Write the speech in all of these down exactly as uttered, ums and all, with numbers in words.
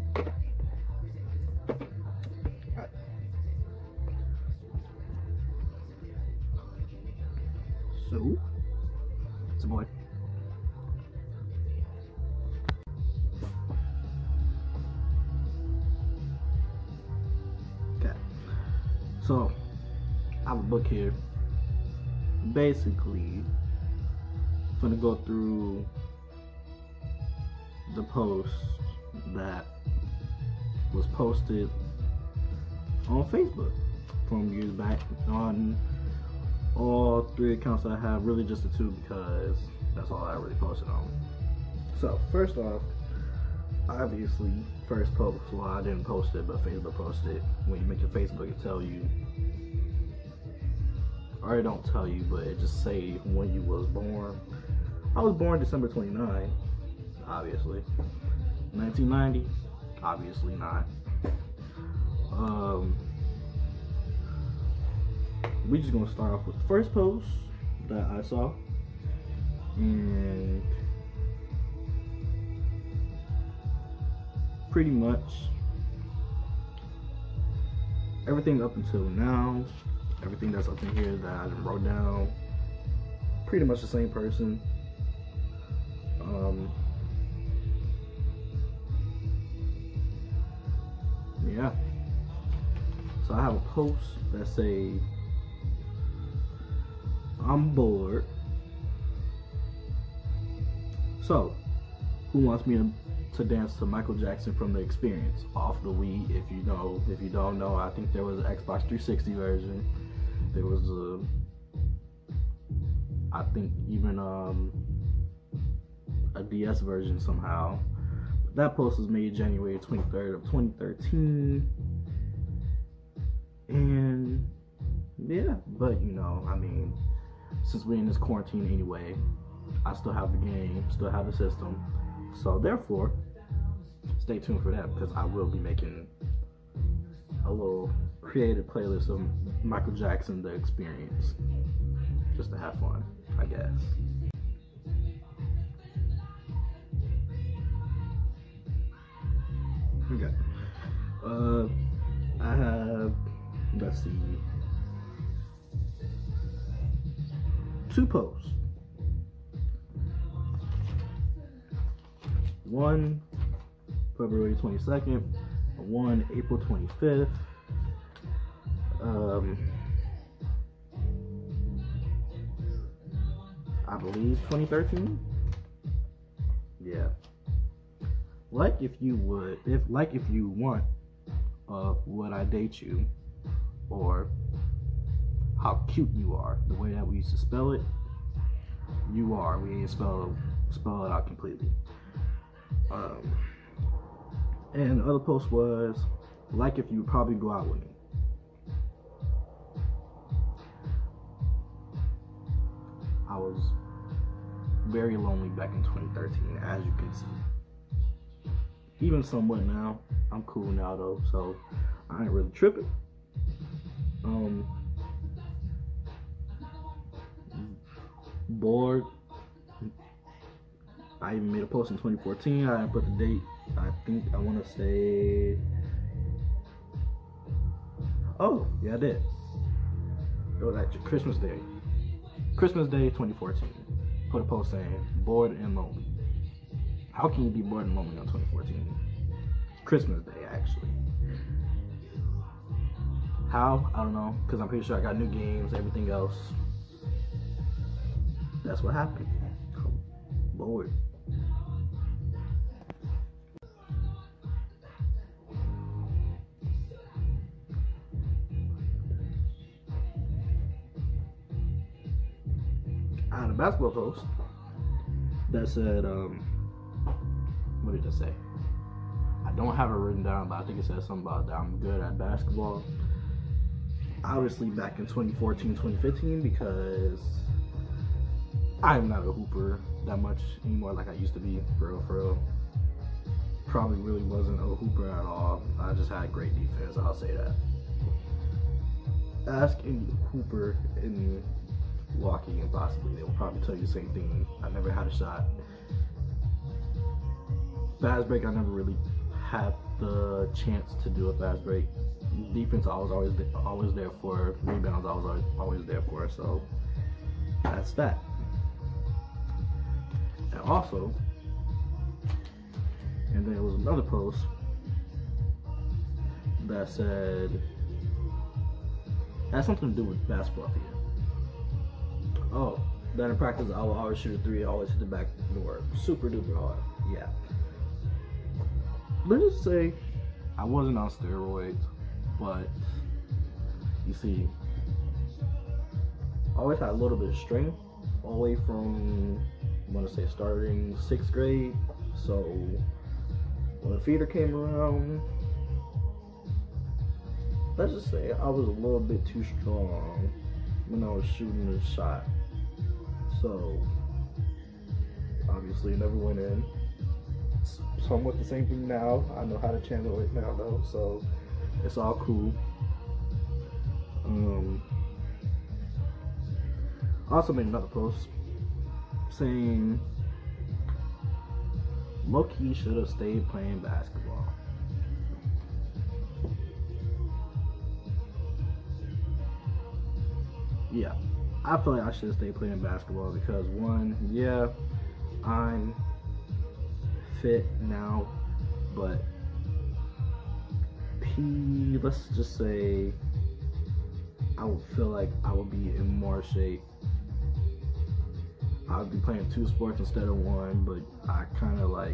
So, it's a boy. Okay. So, I have a book here. Basically, I'm gonna go through the post that was posted on Facebook from years back on all three accounts I have, really just the two because that's all I really posted on. So first off, obviously first post, well I didn't post it but Facebook posted it. When you make your Facebook it tell you, or it don't tell you, but it just say when you was born. I was born December twenty-ninth, obviously. nineteen ninety, obviously not. Um, we just gonna start off with the first post that I saw, and pretty much everything up until now, everything that's up in here that I wrote down, pretty much the same person. Um, yeah. So I have a post that say, I'm bored. So, who wants me to, to dance to Michael Jackson from The Experience off the Wii? If you know, if you don't know, I think there was an Xbox three sixty version. There was a, I think even um, a D S version somehow. But that post was made January twenty-third of twenty thirteen. And yeah, but you know, I mean, since we're in this quarantine anyway, I still have the game, still have the system. So therefore, stay tuned for that because I will be making a little creative playlist of Michael Jackson, The Experience, just to have fun, I guess. Okay. Uh, I have, let's see, two posts. One February twenty-second, one April twenty-fifth. Um, I believe twenty thirteen. Yeah. Like if you would, if like if you want, uh, would I date you, or how cute you are, the way that we used to spell it. You are. We didn't spell spell it out completely. Um, and the other post was like if you would probably go out with me. I was very lonely back in twenty thirteen, as you can see. Even somewhat now. I'm cool now though, so I ain't really tripping. Um, bored. I even made a post in twenty fourteen. I put the date. I think I want to say. Oh, yeah, I did. It was actually Christmas Day. Christmas Day twenty fourteen. Put a post saying, bored and lonely. How can you be bored and lonely on twenty fourteen? Christmas Day, actually. How? I don't know. Because I'm pretty sure I got new games, everything else. That's what happened. Bored. I had a basketball post that said, um, what did it say? I don't have it written down, but I think it says something about that I'm good at basketball. Obviously back in twenty fourteen, twenty fifteen, because I'm not a hooper that much anymore like I used to be, for real, for real. Probably really wasn't a hooper at all. I just had great defense, I'll say that. Ask any hooper in Milwaukee and possibly they will probably tell you the same thing. I never had a shot. Fast break, I never really have the chance to do a fast break. Defense, I was always always there for. Rebounds, I was always, always there for. So that's that. And also, and then there was another post that said has something to do with basketball for you. Oh, that in practice I will always shoot a three, always hit the back door, super duper hard. Yeah. Let's just say I wasn't on steroids, but you see, I always had a little bit of strength all the way from, I want to say, starting sixth grade. So when the feeder came around, let's just say I was a little bit too strong when I was shooting the shot. So obviously it never went in. Somewhat the same thing now. I know how to channel it now though, so it's all cool. Um, I also made another post saying low-key should have stayed playing basketball. Yeah, I feel like I should have stayed playing basketball because one, yeah, I'm fit now, but P, let's just say I would feel like I would be in more shape. I would be playing two sports instead of one, but I kind of like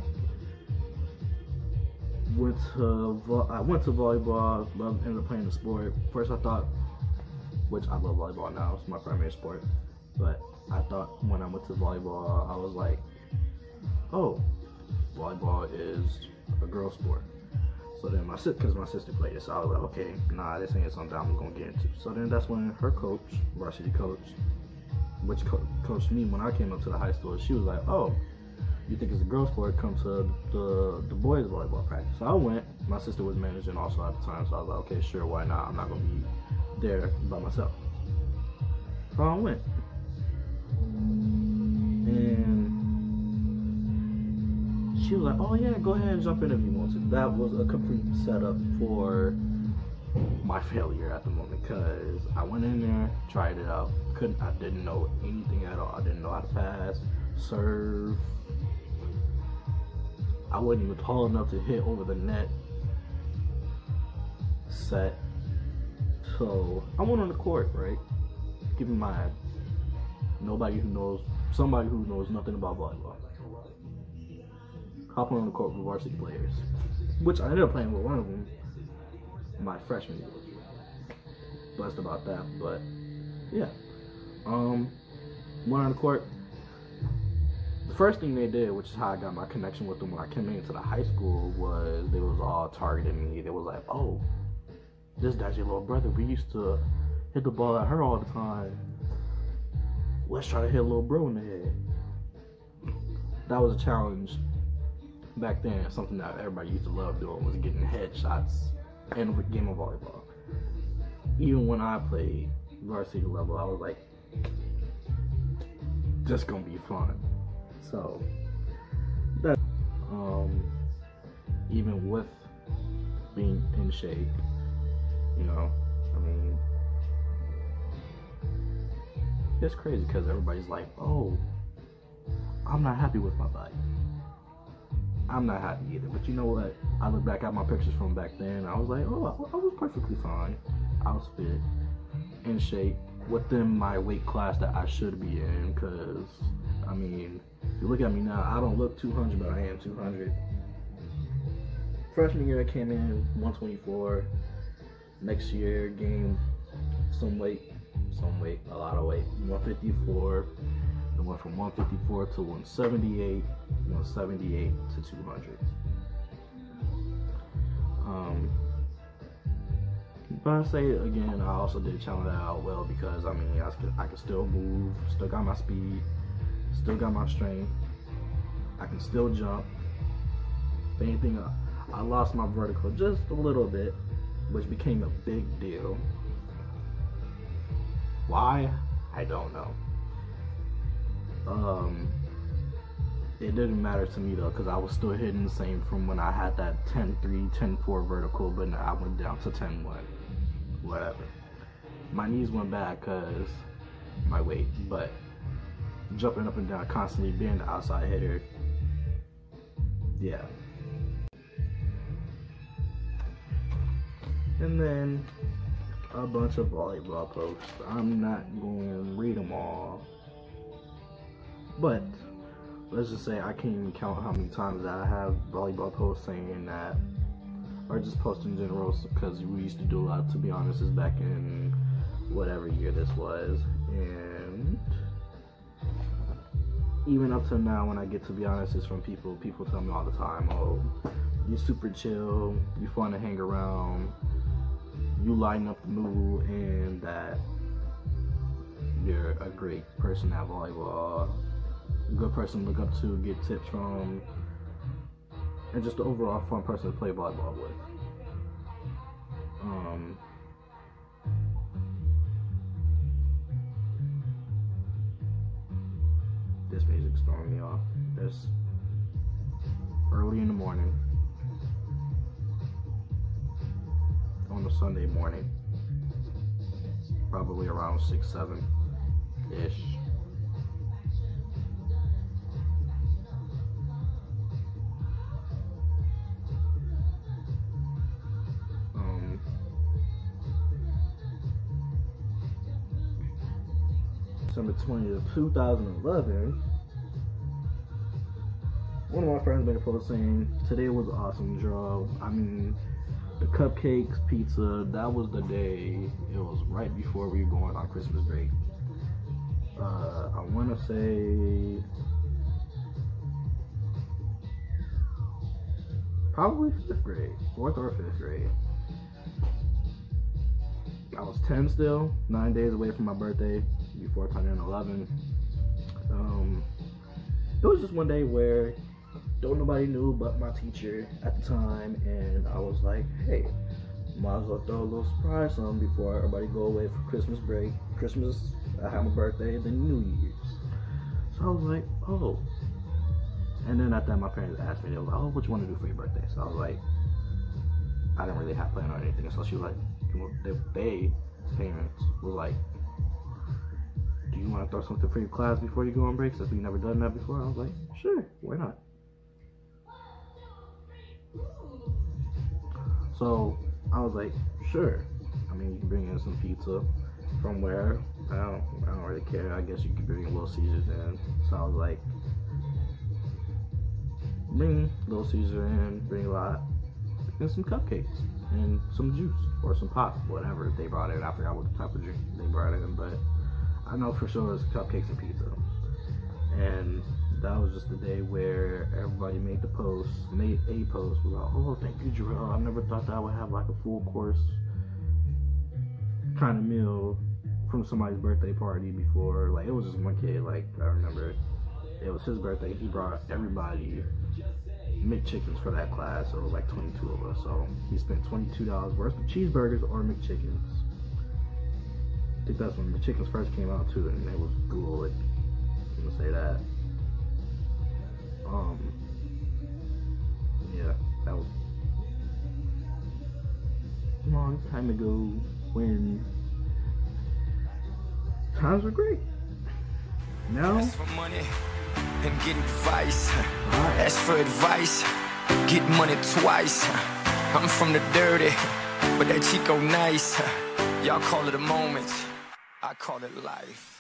went to vo I went to volleyball, loved, ended up playing the sport. First I thought, which I love volleyball now, it's my primary sport, but I thought when I went to volleyball, I was like, oh, volleyball is a girl sport. So then my sister, because my sister played it, so I was like, okay, nah, this ain't something I'm gonna get into. So then that's when her coach, varsity coach, which co coached me when I came up to the high school, she was like, oh, you think it's a girl sport, come to the, the boys volleyball practice. So I went, my sister was managing also at the time, so I was like, okay, sure, why not? I'm not gonna be there by myself. So I went. And she was like, oh yeah, go ahead and jump in if you want to. That was a complete setup for my failure at the moment, because I went in there, tried it out, couldn't, I didn't know anything at all. I didn't know how to pass, serve. I wasn't even tall enough to hit over the net. Set. So I went on the court, right? Give me my nobody who knows, somebody who knows nothing about volleyball. Hop on the court with varsity players, which I ended up playing with one of them my freshman year. Blessed about that, but yeah. Um, went on the court. The first thing they did, which is how I got my connection with them when I came into the high school, was they was all targeting me. They was like, oh, this that's your little brother. We used to hit the ball at her all the time. Let's try to hit a little bro in the head. That was a challenge back then. Something that everybody used to love doing was getting headshots in a game of volleyball. Even when I played varsity level, I was like, just gonna be fun. So that um even with being in shape, you know, I mean, it's crazy because everybody's like, oh, I'm not happy with my body. I'm not happy either, but you know what? I look back at my pictures from back then, I was like, oh, I was perfectly fine. I was fit, in shape, within my weight class that I should be in, because, I mean, if you look at me now, I don't look two hundred, but I am two hundred. Freshman year, I came in one twenty-four. Next year, gained some weight, some weight, a lot of weight, one fifty-four. It went from one fifty-four to one seventy-eight, one seventy-eight to two hundred. Um, but I say again, I also did challenge that out well because I mean, I could, I could still move, still got my speed, still got my strength. I can still jump. If anything, I lost my vertical just a little bit, which became a big deal. Why? I don't know. Um, it didn't matter to me though, because I was still hitting the same from when I had that ten three, ten four vertical, but I went down to ten one, whatever. My knees went bad because my weight, but jumping up and down constantly, being the outside hitter, yeah. And then a bunch of volleyball posts. I'm not going to read them all, but let's just say I can't even count how many times that I have volleyball posts saying that, or just posts in general, because we used to do a lot, to be honest, is back in whatever year this was. And even up to now, when I get to be honest, it's from people, people tell me all the time, oh, you're super chill, you're fun to hang around, you lighten up the mood, and that you're a great person at volleyball, a good person to look up to, get tips from, and just an overall fun person to play volleyball with. Um, this music's throwing me off. It's early in the morning on a Sunday morning, probably around six, seven ish. Um, December twentieth, two thousand eleven. One of my friends made a post saying, "Today was awesome, Jerrel. I mean, the cupcakes, pizza, that was the day. It was right before we were going on Christmas break." Uh, I want to say probably fifth grade, fourth or fifth grade. I was ten still, nine days away from my birthday before turning eleven. Um, it was just one day where don't nobody knew but my teacher at the time, and I was like, hey, might as well throw a little surprise on before everybody go away for Christmas break. Christmas, I have my birthday, then New Year's. So I was like, oh. And then at that, my parents asked me, they were like, oh, what you want to do for your birthday? So I was like, I didn't really have planned on anything. So she was like, they, they parents was like, do you want to throw something for your class before you go on break, since we've never done that before? I was like, sure, why not? So I was like, sure. I mean, you can bring in some pizza from where, I don't, I don't really care. I guess you could bring in Little Caesars in. So I was like, bring Little Caesar in, bring a lot, and some cupcakes, and some juice, or some pop, whatever they brought in. I forgot what type of drink they brought in, but I know for sure it's cupcakes and pizza. And that was just the day where everybody made the post, made a post, was like, oh, thank you, Jerrel. I never thought that I would have like a full course kind of meal from somebody's birthday party before. Like, it was just one kid, like, I remember it was his birthday. He brought everybody McChickens for that class, so it was like twenty-two of us. So he spent twenty-two dollars worth of cheeseburgers or McChickens. I think that's when McChickens first came out too, and it was good. I'm gonna say that. Um, yeah, that was a long time ago when times were great. Now, ask for money and get advice. Right. Ask for advice, get money twice. I'm from the dirty, but that Chico nice. Y'all call it a moment, I call it life.